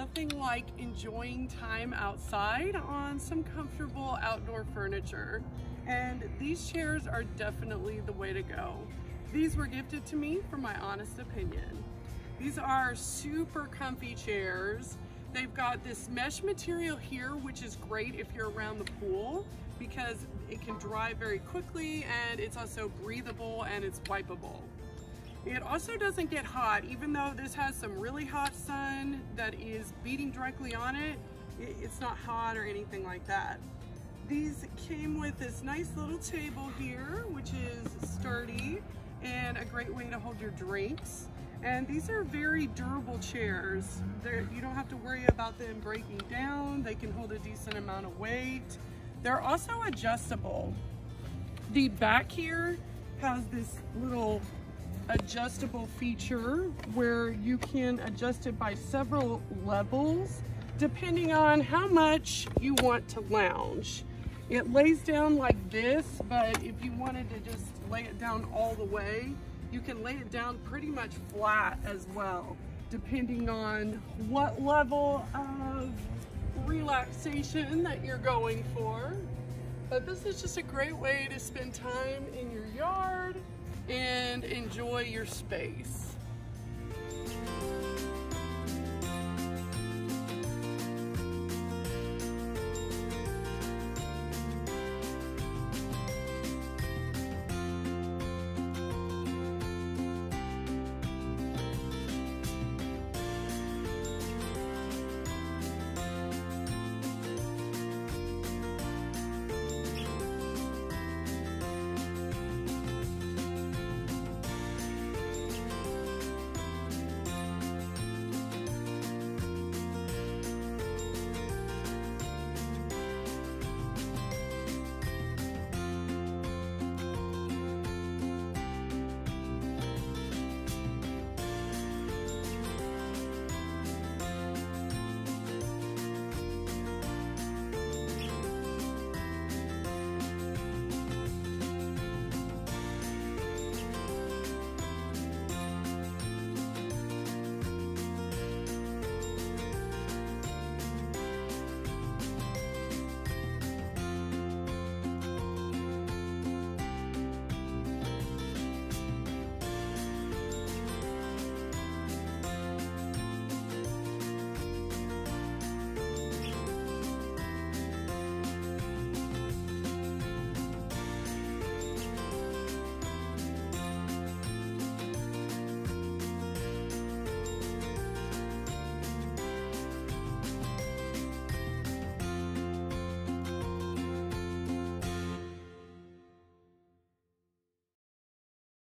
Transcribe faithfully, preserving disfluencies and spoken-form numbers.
nothing like enjoying time outside on some comfortable outdoor furniture. And these chairs are definitely the way to go. These were gifted to me for my honest opinion. These are super comfy chairs. They've got this mesh material here, which is great if you're around the pool because it can dry very quickly, and it's also breathable and it's wipeable. It also doesn't get hot, even though this has some really hot sun that is beating directly on it. It's not hot or anything like that. These came with this nice little table here, which is sturdy and a great way to hold your drinks. And these are very durable chairs. They're, you don't have to worry about them breaking down. They can hold a decent amount of weight. They're also adjustable. The back here has this little adjustable feature where you can adjust it by several levels depending on how much you want to lounge. It lays down like this, but if you wanted to just lay it down all the way, you can lay it down pretty much flat as well, depending on what level of relaxation that you're going for. But this is just a great way to spend time in your yard and enjoy your space.